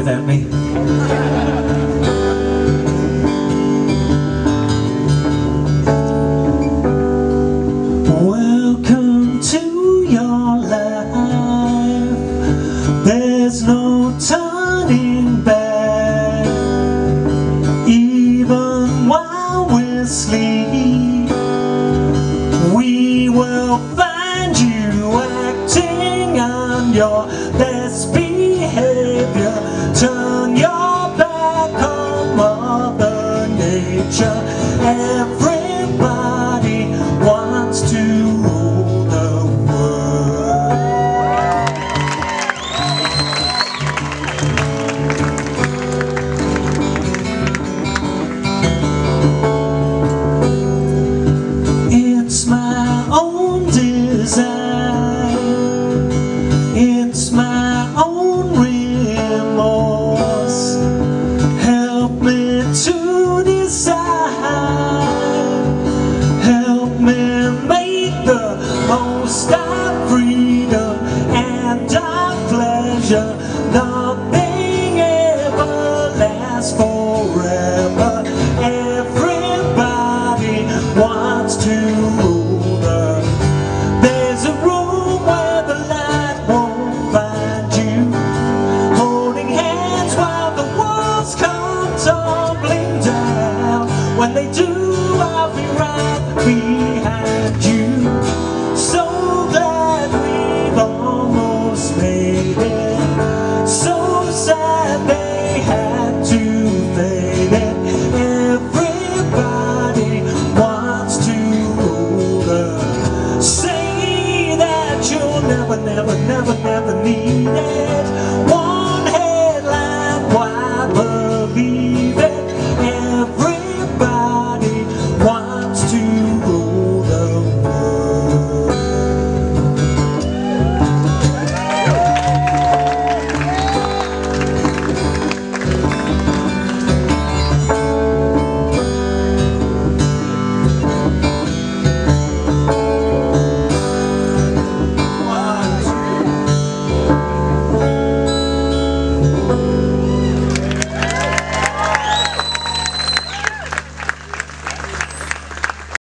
without me. Welcome to your life. There's no turning back. Even while we're asleep, we will find you acting on your best behavior. Turn your back on Mother Nature. Everybody wants to rule the world. It's my own design. It's my own remorse. Help me to decide. Help me make the most of freedom and of pleasure. Nothing ever lasts forever. Everybody wants to rule the. There's a room where the light won't find you, holding hands while the walls come tumbling down. When they do, I'll be right behind.